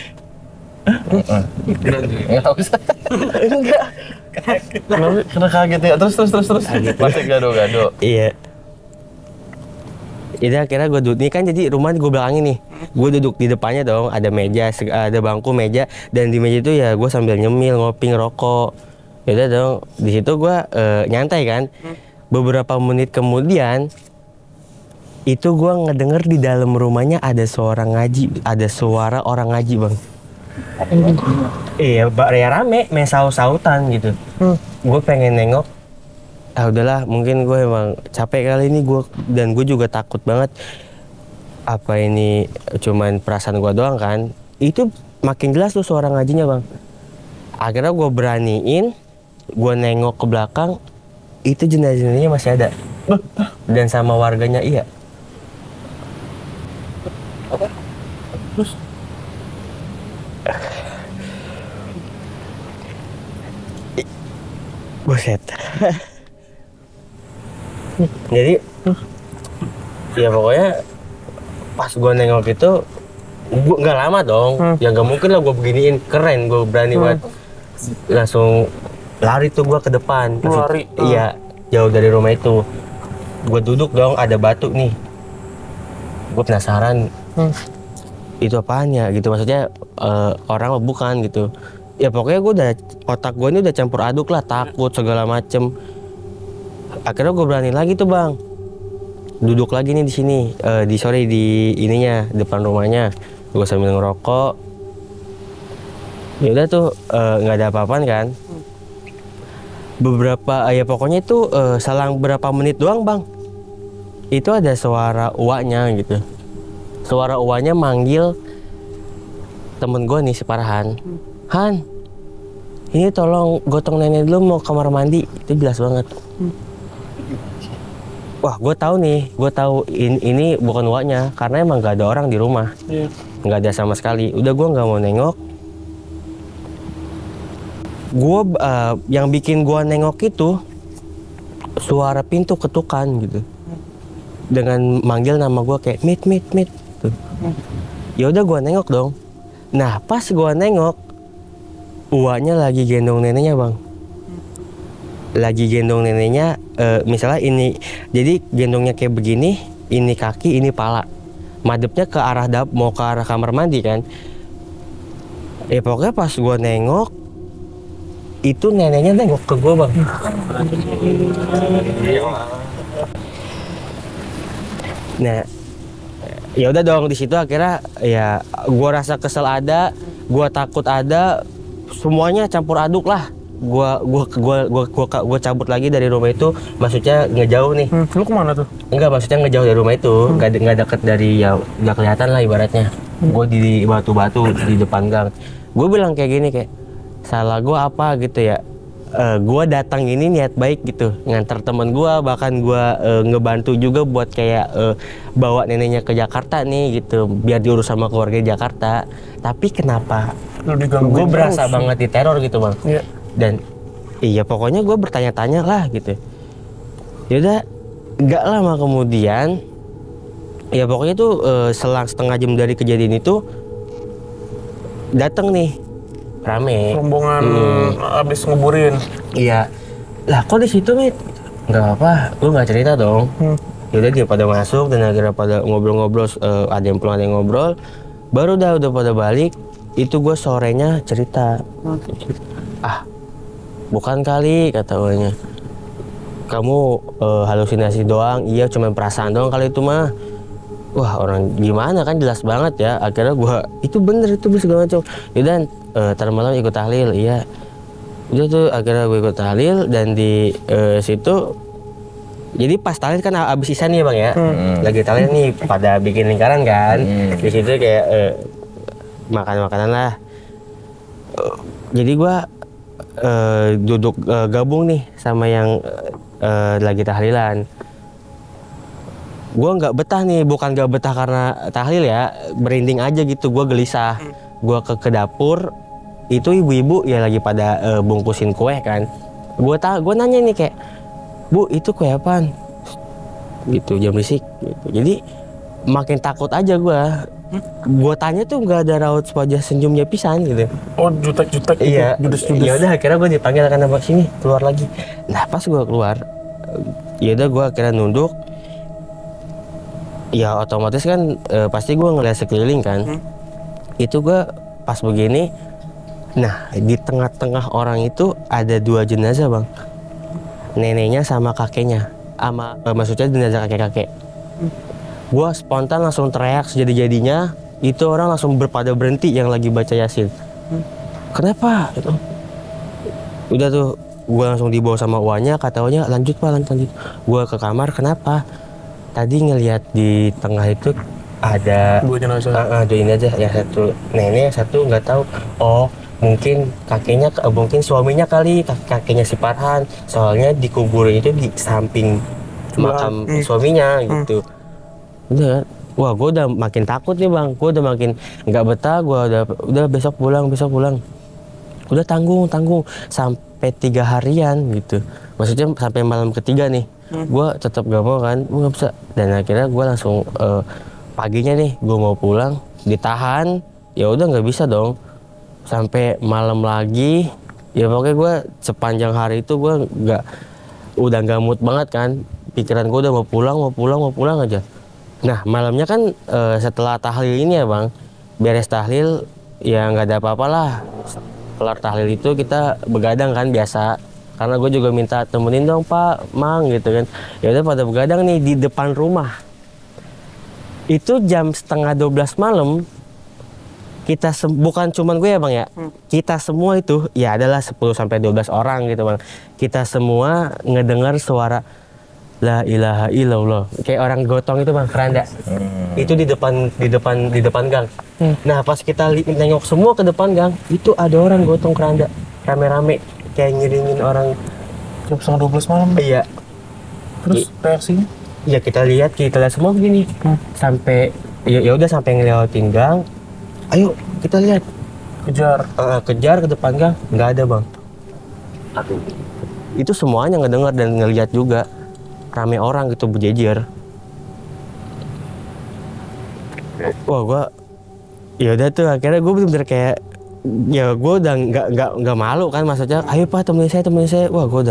Nggak usah. Enggak. Kena kaget ya. Terus. Plastik gado-gado. Iya. Jadi akhirnya gue duduk, nih kan jadi rumah gue belakangin nih. Gue duduk di depannya dong, ada meja, ada bangku, meja, dan di meja itu ya gue sambil nyemil, ngopi, ngerokok. Yaudah dong, di situ gue nyantai kan. Beberapa menit kemudian itu gue ngedenger di dalam rumahnya ada suara orang ngaji bang. Iya, ya rame, main saut-sautan gitu. Gue pengen nengok. Udahlah, mungkin gue emang capek kali ini dan gue juga takut banget. Apa ini cuman perasaan gue doang kan? Itu makin jelas tuh suara ngajinya bang. Akhirnya gue beraniin, gue nengok ke belakang, itu jenazahnya masih ada. Dan sama warganya iya. Terus? Buset. Jadi ya pokoknya pas gue nengok itu, gue nggak lama dong. Ya nggak mungkin lah gue beginiin, keren, gue berani banget. Langsung lari tuh gue ke depan. Lari? Iya, jauh dari rumah itu. Gue duduk dong, ada batu nih. Gue penasaran itu apaan ya gitu, maksudnya orang bukan gitu. Ya pokoknya otak gue ini udah campur aduk lah, takut segala macem. Akhirnya gue berani lagi tuh bang, duduk lagi nih di sini, di ininya depan rumahnya. Gue sambil ngerokok. Ya udah tuh nggak ada apa-apaan kan. Beberapa ya pokoknya itu selang berapa menit doang bang, itu ada suara uaknya gitu. Suara uaknya manggil temen gue nih separahan. Han, ini tolong gotong nenek dulu mau kamar mandi. Itu jelas banget. Wah, gue tahu ini bukan uaknya, karena emang gak ada orang di rumah, nggak ada sama sekali. Udah gue nggak mau nengok. Gue yang bikin gue nengok itu suara pintu ketukan gitu, dengan manggil nama gue kayak mit. Ya udah gue nengok dong. Nah pas gue nengok, uaknya lagi gendong neneknya bang. Lagi gendong neneknya, misalnya ini, jadi gendongnya kayak begini, ini kaki, ini pala, madepnya ke arah mau ke arah kamar mandi kan. Ya pokoknya pas gue nengok, itu neneknya nengok ke gue bang. Nah, ya udah dong, di situ akhirnya ya gue rasa kesel ada, gue takut ada, semuanya campur aduk lah. Gua cabut lagi dari rumah itu, maksudnya ngejauh nih. Lu kemana tuh? Enggak, maksudnya ngejauh dari rumah itu, nggak deket dari, ya nggak kelihatan lah ibaratnya. Gue di batu-batu di depan gang. Gue bilang kayak gini, kayak salah gue apa gitu ya. Gue datang ini niat baik gitu, ngantar temen gue, bahkan gue ngebantu juga buat kayak bawa neneknya ke Jakarta nih gitu, biar diurus sama keluarga Jakarta. Tapi kenapa gue berasa banget diteror gitu bang? Iya. Dan iya pokoknya gue bertanya-tanya lah gitu. Yaudah, nggak lama kemudian, ya pokoknya tuh selang setengah jam dari kejadian itu datang nih rame rombongan abis nguburin. Iya. Lah kok di situ Mit? Nggak apa, lu nggak cerita dong. Yaudah dia pada masuk dan akhirnya pada ngobrol-ngobrol, ada yang pulang ada yang ngobrol. Baru udah pada balik, itu gue sorenya cerita. Ah, bukan kali kata orangnya. Kamu halusinasi doang, iya cuma perasaan doang kali itu mah. Wah orang gimana kan jelas banget ya. Akhirnya gua itu bener itu segala macam. Yaudah ntar malam ikut tahlil, iya. Udah tuh akhirnya gue ikut tahlil dan di situ. Jadi pas tahlil kan abis isya nih bang ya. Lagi tahlil nih pada bikin lingkaran kan. Di situ kayak makan-makanan lah. Jadi gua duduk gabung nih sama yang lagi tahlilan. Gue nggak betah nih, bukan nggak betah karena tahlil ya, merinding aja gitu. Gue gelisah. Gue ke dapur, itu ibu-ibu ya lagi pada bungkusin kue kan. Gue nanya nih kayak, Bu itu kue apaan? Gitu, jam berisik. Gitu. Jadi makin takut aja gue. Gue tanya tuh nggak ada raut wajah senyumnya pisan gitu. Oh jutek-jutek gitu. Iya. Judes-judes. Ya udah akhirnya gue dipanggil kan abang sini keluar lagi. Nah pas gue keluar, ya udah gue akhirnya nunduk. Ya otomatis kan pasti gue ngeliat sekeliling kan. Itu gue pas begini, nah di tengah-tengah orang itu ada 2 jenazah bang. Neneknya sama kakeknya, sama maksudnya jenazah kakek-kakek. Gue spontan langsung teriak sejadi-jadinya. Itu orang langsung pada berhenti yang lagi baca Yasin. Kenapa? Gitu. Udah tuh gue langsung dibawa sama uanya, kata uanya lanjut pak lanjut. Gue ke kamar, kenapa? Tadi ngelihat di tengah itu ada 2 jenazah. Dua jenazah, yang satu nenek, yang satu nggak tahu. Oh mungkin kakeknya, mungkin suaminya kali, kakeknya si Farhan. Soalnya dikubur itu di samping makam suaminya gitu. Udah, wah gue udah makin takut nih bang. Gue udah makin nggak betah. Gue udah besok pulang. Udah tanggung sampai 3 harian gitu. Maksudnya sampai malam ketiga nih. Gue tetap gak mau kan, gue gak bisa. Dan akhirnya gue langsung paginya nih gue mau pulang, ditahan. Ya udah nggak bisa dong. Sampai malam lagi. Ya pokoknya gue sepanjang hari itu gue udah nggak mood banget kan. Pikiran gue udah mau pulang aja. Nah malamnya kan setelah tahlil ini ya bang, beres tahlil ya nggak ada apa-apa lah. Kelar tahlil itu kita begadang kan biasa. Karena gue juga minta temenin dong pak, mang gitu kan. Ya udah pada begadang nih di depan rumah. Itu jam 11:30 malam. Kita bukan cuman gue ya bang ya. Kita semua itu ya adalah 10-12 orang gitu bang. Kita semua ngedengar suara La ilaha illallah. Kayak orang gotong itu bang, keranda. Itu di depan gang. Nah pas kita nengok semua ke depan gang, itu ada orang gotong keranda rame-rame. Kayak ngiringin orang. Jam 11:30 malam. Iya. Terus reaksinya? Ya kita lihat semua begini. Sampai ya udah sampai ngelewatin gang. Ayo kita lihat. Kejar ke depan gang, nggak ada bang. Itu semuanya ngedengar dan ngelihat juga. Rame orang gitu berjejer. Wah gua ya udah tuh akhirnya gue bener-bener kayak ya gue udah nggak malu kan, maksudnya ayo pak temenin saya. Wah gue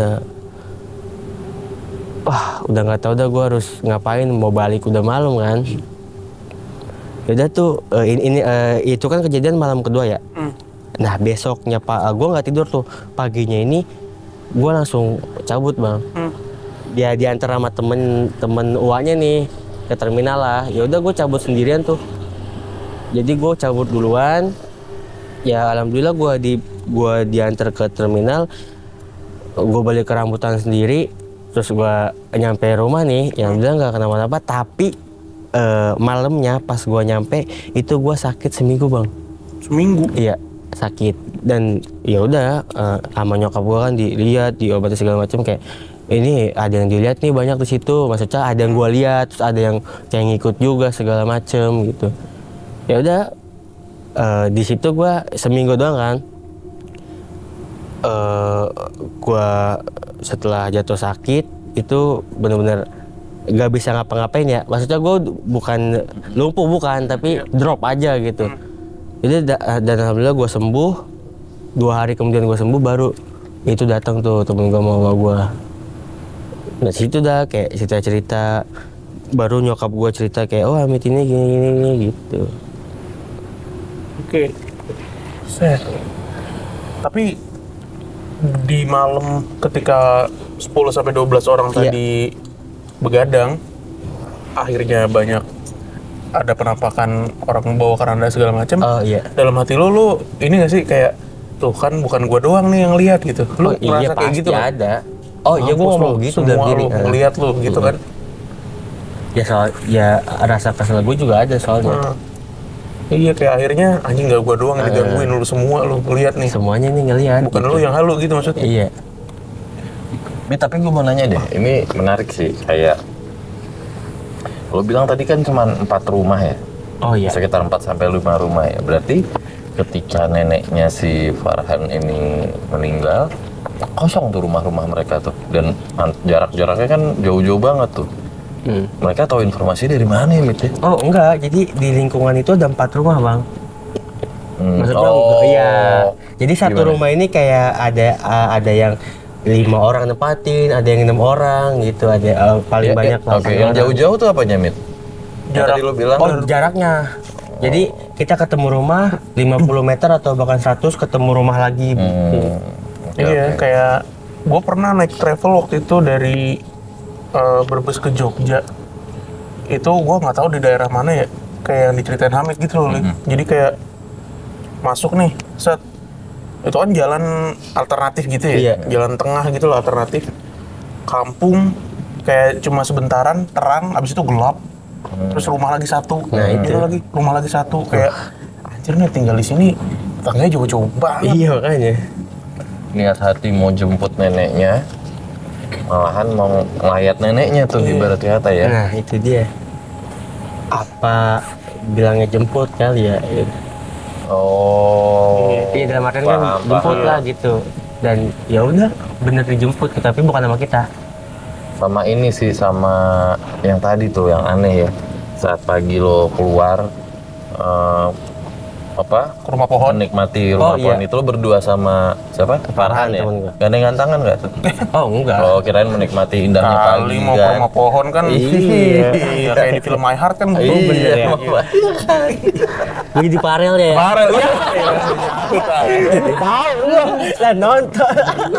udah nggak tahu gue harus ngapain, mau balik udah malam kan. Udah tuh itu kan kejadian malam kedua ya. Nah besoknya gue nggak tidur tuh, paginya ini gue langsung cabut bang. Dia diantar sama temen uaknya nih ke terminal lah. Ya udah gue cabut sendirian tuh. Jadi gue cabut duluan. Ya alhamdulillah gue diantar ke terminal. Gue balik ke rambutan sendiri. Terus gue nyampe rumah nih, yang bilang nggak kenapa-napa. Tapi malamnya pas gue nyampe itu gue sakit seminggu bang. Seminggu? Iya sakit. Dan ya udah sama nyokap gue kan dilihat, diobati segala macam, kayak ini ada yang dilihat nih banyak di situ. Maksudnya ada yang gue lihat, terus ada yang kayak ngikut juga segala macem gitu. Ya udah di situ gue seminggu doang kan. Gue setelah jatuh sakit itu bener-bener gak bisa ngapa-ngapain ya. Maksudnya gue bukan lumpuh bukan, tapi drop aja gitu. Jadi dan alhamdulillah gue sembuh. 2 hari kemudian gue sembuh, baru itu datang tuh temen gue sama gue. Nah situ dah kayak cerita-cerita, baru nyokap gue cerita kayak oh Amit ini gini gitu. Oke. Set. Tapi di malam ketika 10-12 orang tadi begadang, akhirnya banyak ada penampakan orang membawa keranda segala macam. Oh iya. Dalam hati lu ini gak sih kayak tuh kan bukan gua doang nih yang lihat gitu. Lu iya, merasa kayak gitu kan? ada. Oh iya gue ngomong gitu dari semua diri. lu ngeliat lu gitu kan. Ya rasa kesel gue juga ada soalnya. Iya kayak akhirnya anjing gak gua doang yang digangguin, lu semua lu ngeliat nih. Semuanya nih ngeliat. Bukan gitu. lu yang halu gitu maksudnya. Iya. Tapi gue mau nanya deh, ini menarik sih, kayak lo bilang tadi kan cuma 4 rumah ya? Oh iya. Sekitar 4-5 rumah ya. Berarti ketika neneknya si Farhan ini meninggal, kosong tuh rumah-rumah mereka tuh. Dan jarak-jaraknya kan jauh-jauh banget tuh. Mereka tahu informasi dari mana ya, Mit? Oh enggak, jadi di lingkungan itu ada 4 rumah bang. Maksudnya iya. Jadi satu Gimana? rumah ini kayak ada yang 5 orang nempatin, ada yang 6 orang gitu, ada paling banyak lah. Oke, yang jauh-jauh tuh apanya, Mit? Yang tadi lo bilang. Oh jaraknya. Jadi kita ketemu rumah 50 meter atau bahkan 100 ketemu rumah lagi. Iya, kayak gue pernah naik travel waktu itu dari Brebes ke Jogja. Itu gue nggak tahu di daerah mana ya, kayak yang diceritain Hamid gitu loh. Jadi kayak masuk nih, set. Itu kan jalan alternatif gitu ya, Iya. jalan tengah gitu loh alternatif. Kampung, kayak cuma sebentaran, terang, abis itu gelap. Terus rumah lagi satu, itu lagi rumah lagi satu, kayak anjir nih tinggal di sini, tetangganya jauh-jauh banget. Iya makanya. Niat hati mau jemput neneknya, malahan mau ngelayat neneknya tuh ibarat kata ya. Nah itu dia. Apa bilangnya jemput kali ya? Oh. Iya dalam artian kan Paham, jemput paham. lah gitu. Dan ya udah bener dijemput, tapi bukan sama kita. Sama ini sih, sama yang tadi tuh yang aneh ya. Saat pagi lo keluar Ke rumah pohon. menikmati rumah pohon itu lo berdua sama siapa? Farhan ya? temen gua. Gandengan tangan nggak tuh? Oh enggak. Oh, kirain menikmati indahnya Kali pagi mau ke kan. rumah pohon kan, iya kayak di film My Heart kan. bener ya. Lagi di Parel ya. Parel, iya. Tahu lu lah nonton.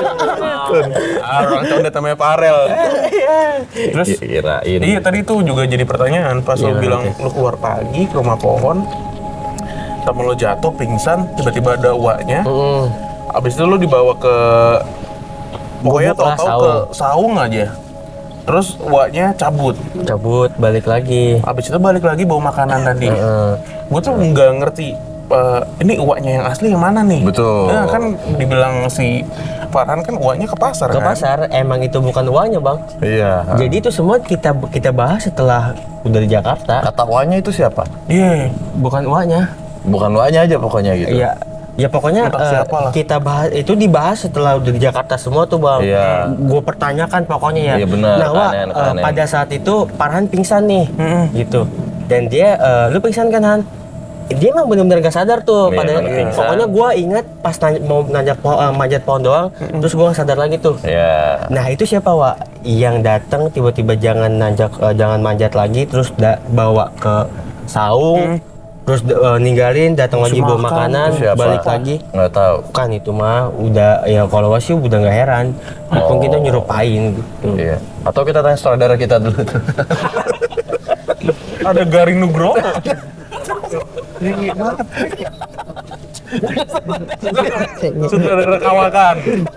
Orang condet namanya Parel. Terus Kirain. iya tadi tuh juga jadi pertanyaan pas lo bilang lo keluar pagi ke rumah pohon, temen lo jatuh pingsan, tiba-tiba ada uaknya. Abis itu lo dibawa ke pokoknya Gubuk lah, tahu-tahu ke saung aja. Terus uaknya cabut. Balik lagi. Abis itu balik lagi bawa makanan tadi. Gue tuh nggak ngerti ini uaknya yang asli yang mana nih? Betul. Nah, kan dibilang si Farhan kan uaknya ke pasar Ke kan? pasar, emang itu bukan uangnya bang. Iya. Jadi itu semua kita bahas setelah udah di Jakarta. Kata uangnya itu siapa? Iya. Bukan uangnya. Bukan uangnya aja pokoknya gitu. Iya. Ya pokoknya Entah siapa lah. kita bahas itu dibahas setelah udah di Jakarta semua tuh bang. Iya. Gue pertanyakan pokoknya ya. Iya, benar. Nah Wak, Aneh. pada saat itu Farhan pingsan nih, gitu. Dan dia, lu pingsan kan Han? Dia emang benar-benar gak sadar tuh. Iya, pingsan. Pokoknya gue ingat pas mau manjat pohon doang, terus gue gak sadar lagi tuh. Iya. Nah itu siapa Wak? Yang datang tiba-tiba jangan manjat lagi, terus bawa ke saung. terus ninggalin, datang lagi bawa makanan, Siapa? balik lagi. Nggak tahu. Kan itu mah udah ya kalau gua sih udah nggak heran. Kan kita nyerupain gitu. Iya. Atau kita tanya saudara kita dulu tuh. Ada Garing Nugroho. Saudara kawakan.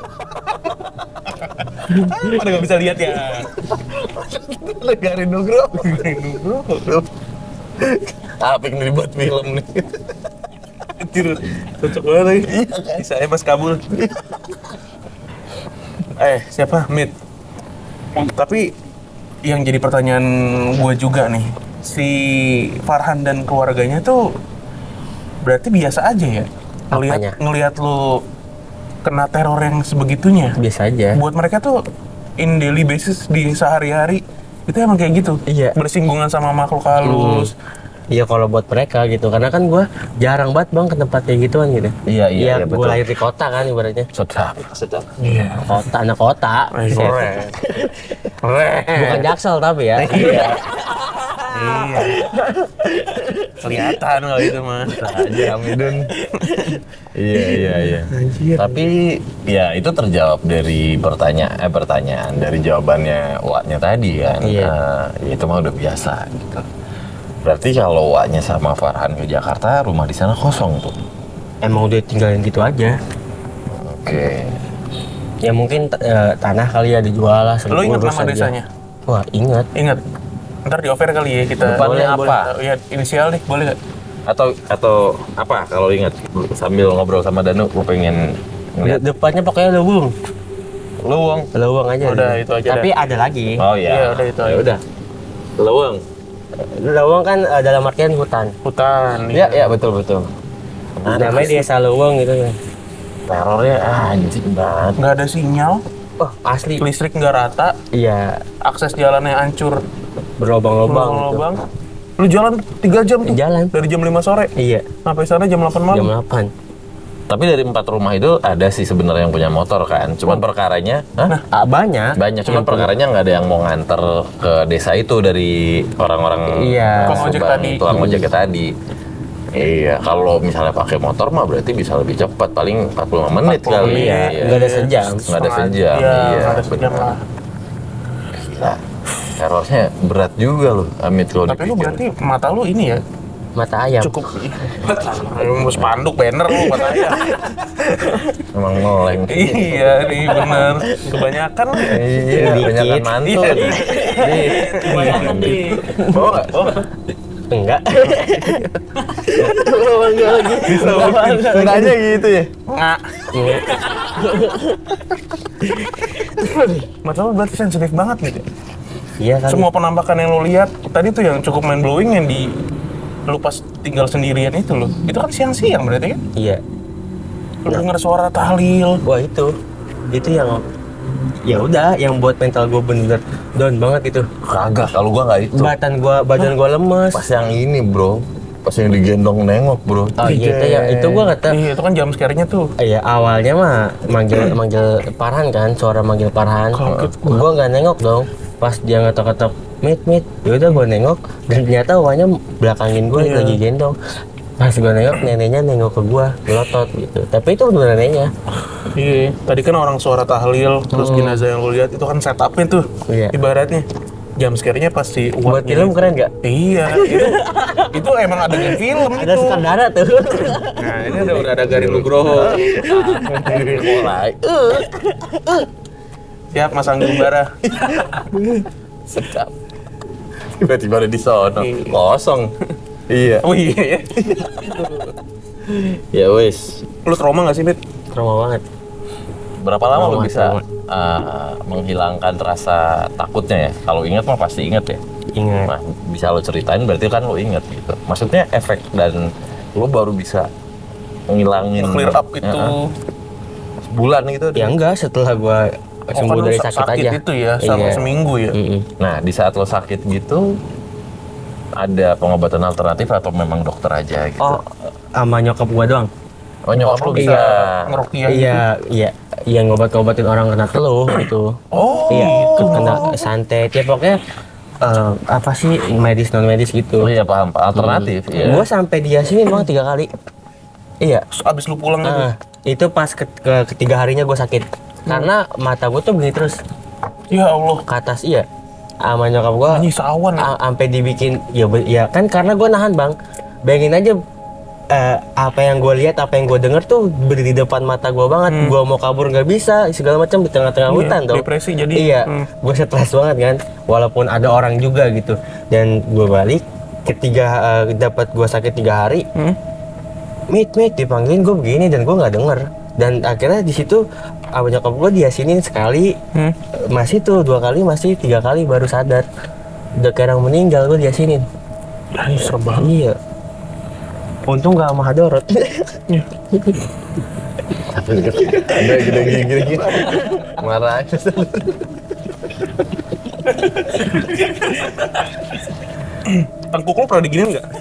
Pada nggak bisa lihat ya. Garing Nugroho. Apa yang dibuat film nih? Anjir, cocok banget lagi. Saya Mas Kabul. Siapa? Mit. Tapi yang jadi pertanyaan gue juga nih, si Farhan dan keluarganya tuh berarti biasa aja ya? Apanya? Ngelihat lu kena teror yang sebegitunya. Biasa aja. Buat mereka tuh in daily basis di sehari-hari itu emang kayak gitu. Iya. Bersinggungan sama makhluk halus. Iya kalau buat mereka gitu, karena kan gue jarang banget bang ke tempat kayak gituan gitu. Iya, Gue betul. lahir di kota kan ibaratnya. Sedap. Iya. Kota, anak kota. Keren. Bukan Jaksel tapi ya. Iya. Kelihatan kalau itu mah. Aja Hamidun. Iya. Tapi ya itu terjawab dari pertanyaan dari jawabannya Waknya tadi kan. Iya. Ya itu mah udah biasa gitu. Berarti kalau Waknya sama Farhan ke Jakarta, rumah di sana kosong tuh. Emang udah tinggalin gitu aja. Oke. Ya mungkin tanah kali ya dijual lah. Lo ingat urus nama aja. desanya? Wah ingat. Ingat. Ntar di offer kali ya kita. Depannya Boleh, apa? Ya inisial nih, boleh nggak? Atau apa kalau ingat sambil ngobrol sama Danu, gue pengen ngeliat. Depannya pokoknya Lewung. Lewung aja. Udah, itu aja Tapi ada lagi. Oh iya. Iya, udah itu aja. Ya udah. Leweng. Lewung kan dalam artian hutan. Hutan. Iya betul. Namanya desa Lewung gitu. Terornya anjing banget. Nggak ada sinyal, Wah asli. listrik nggak rata, Iya. akses jalannya hancur, Berlobang-lobang. Gitu. lubang. Lu jalan 3 jam tuh. Jalan. Dari jam 5 sore. Iya. Sampai sana jam 8 malam. Jam 8. Tapi dari 4 rumah itu ada sih sebenarnya yang punya motor kan. Cuman perkaranya, Banyak. banyak. Cuman perkaranya nggak ada yang mau nganter ke desa itu dari orang-orang Iya. Tukang ojek Subang, tadi. tukang ojeknya tadi. Iya, kalau misalnya pakai motor mah berarti bisa lebih cepat, paling 45 menit 40 kali. menit. Iya. Nggak ada sejam. Nggak ada sejam. Iya, nggak ada sejam benar. lah. Gila. Terornya berat juga loh, Amit kalau Tapi lu dipikir. berarti mata lu ini ya Mata ayam. cukup spanduk banner lu mata ayam. Emang meleng. Iya nih bener. Kebanyakan Iya, kebanyakan mantul. Kebanyakan nih. Bawa nggak? Bawa nggak? Enggak. Enggak lagi. Sundanya gitu ya? Nggak. Mata lu berarti sensitif banget gitu. Iya kan. Semua penampakan yang lo lihat tadi tuh yang cukup mind blowing yang di lu pas tinggal sendirian itu loh. Itu kan siang-siang berarti kan? Iya. Lu denger suara tahlil. Wah itu yang ya udah yang buat mental gue bener down banget itu. Kagak, kalau gua nggak itu. Badan gua lemes. Pas yang ini bro, pas yang digendong nengok bro. Oh iya itu gua nggak tahu. Iya, itu kan jam scare-nya tuh. Iya awalnya mah manggil Farhan kan, suara manggil Farhan. Gua nggak nengok dong. Pas dia ngetok-ngetok mit, ya udah gua nengok dan ternyata awalnya belakangin gua Iya. lagi gendong. Pas gua nengok neneknya nengok ke gua, melotot gitu. Tapi itu udah neneknya. Iya, tadi kan orang suara tahlil, terus jenazah yang lu lihat itu kan setupnya tuh. Iya. Ibaratnya jam scare-nya pasti Buat film keren nggak? Iya, itu emang ada di film Ada itu. sutradara tuh. Nah, ini udah ada Garing Nugroho. Mulai. Siap Mas Anggi Umbara. Sedap. Tiba-tiba ada di sono. Iya. Kosong. Iya. Oh iya ya. Ya wes. Lu trauma nggak sih, Mit? Trauma banget. Berapa lama lo Trauma, bisa trauma. menghilangkan rasa takutnya ya? Kalau ingat mah pasti ingat ya. Ingat. Nah, bisa lo ceritain berarti kan lo ingat gitu. Maksudnya efek dan lo baru bisa ngilangin Clear up itu. Sebulan gitu. Ya enggak, setelah gua sembuh kan lu dari sakit aja. itu ya, sama Iya. seminggu ya. Nah, di saat lo sakit gitu ada pengobatan alternatif atau memang dokter aja gitu? Oh, sama nyokap gua doang. Oh, nyokap lo bisa. Ngerukiah gitu. Iya ngobat-ngobatin orang kena teluh gitu. Oh, Iya, gitu. kena santet. Ya pokoknya apa sih medis non medis gitu. Oh iya paham, alternatif. Iya. Gue sampai dia sini doang 3 kali. Iya. Terus abis lu pulang gitu. Itu pas ketiga harinya gue sakit. Karena mata gue tuh begini terus Ya Allah. ke atas, iya. Sama nyokap gue Anjing sawan ya. sampai dibikin ya kan karena gue nahan bang. Bayangin aja apa yang gue lihat, apa yang gue denger tuh berdiri di depan mata gue banget. Gue mau kabur nggak bisa, segala macam di tengah-tengah hutan dong. Depresi jadi. Iya, gue stres banget kan. Walaupun ada orang juga gitu. Dan gue balik ketiga dapat gue sakit 3 hari. Mit dipanggilin gue begini dan gue nggak denger. Dan akhirnya di situ nyokap gue diasinin sekali, masih tuh 2 kali, masih 3 kali baru sadar. Udah kayak orang meninggal gue diasinin. Anjing serem banget. Iya. Untung gak sama Hadorot. Ada gini. Marah aja. Tengkuk lu pernah diginiin nggak?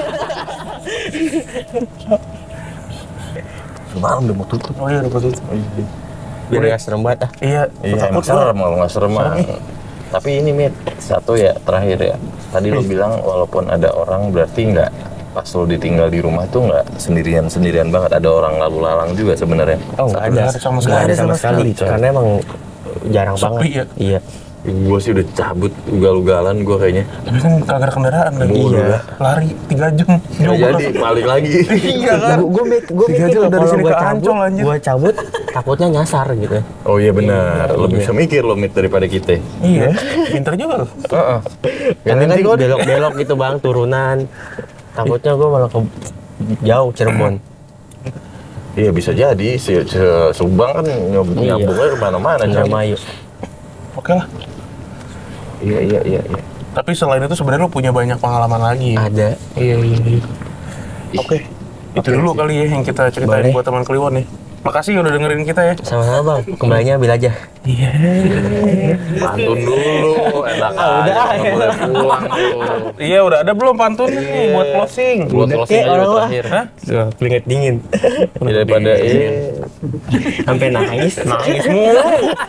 Semalam udah mau tutup. Oh iya udah tutup. Biar gak serem banget ah. Iya, Emang serem kalau nggak serem mah. Tapi ini Mit, satu ya terakhir ya. Tadi lo bilang walaupun ada orang berarti nggak pas lo ditinggal di rumah tuh nggak sendirian banget, ada orang lalu lalang juga sebenarnya. Oh nggak ada, sama nggak ada sama sekali. Coy. Karena emang jarang Sepi banget. ya? Iya. Gue sih udah cabut ugal-ugalan gue kayaknya. Tapi kan kagak ada kendaraan lagi. Iya. Lari 3 jam. Nggak jadi balik lagi. Iya kan? Gue Tiga mikir jam loh, dari kalau sini gue ke cabut, Ancol, anjir. gue cabut takutnya nyasar gitu. Oh iya benar, lebih bisa mikir lo Mit daripada kita. Iya. Pinter juga lu. Heeh. Karena kan belok-belok gitu bang, turunan. Takutnya gue malah ke jauh Cirebon. Iya bisa jadi, Subang kan nyambungnya kemana-mana. Indramayu. Oke lah. Iya. Tapi selain itu sebenarnya lu punya banyak pengalaman lagi. Ada. Iya. Oke. Itu dulu kali ya yang kita ceritain Boleh. buat teman Kliwon nih. Makasih udah dengerin kita ya. Sama-sama bang, kembalinya ambil aja. Iya. Pantun dulu, enak udah. aja, nggak boleh pulang tuh. Iya udah ada belum pantun nih buat closing? Buat closing aja orang terakhir. Hah? Keringet dingin. Ya, daripada ini. Sampai nangis. Nangis mulu.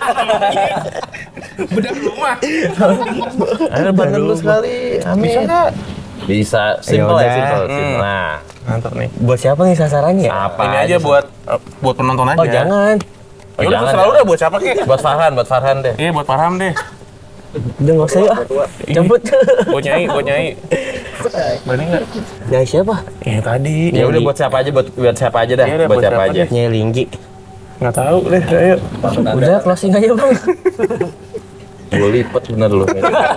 Bedah rumah. Ada pantun lu sekali, Amin. Bisa nggak? Bisa, simple Yaudah. ya, simple. Nah, Mantap nih. Buat siapa nih sasarannya? apa Ini aja buat penonton aja. Oh jangan. Oh, Ya udah jangan, terserah jangan. udah buat siapa kek? Buat Farhan deh. Iya buat Farham deh. Udah nggak usah yuk. Cabut. Buat Nyai. Berani nggak? Dari siapa? Ya tadi. Ya udah buat siapa aja, buat siapa aja dah, Iya, buat siapa aja. Nyai Linggi. Nggak tahu deh. Ayo. Udah closing aja bang. Gue lipet bener lu.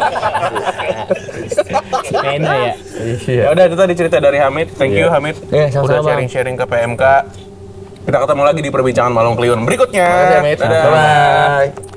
Pena ya. Ya udah itu tadi cerita dari Hamid. Thank you Hamid. Iya, sama-sama, Udah Bang. sharing-sharing ke PMK. Kita ketemu lagi di perbincangan Malam Kliwon berikutnya. Makasih, Hamid. Dadah. Bye-bye.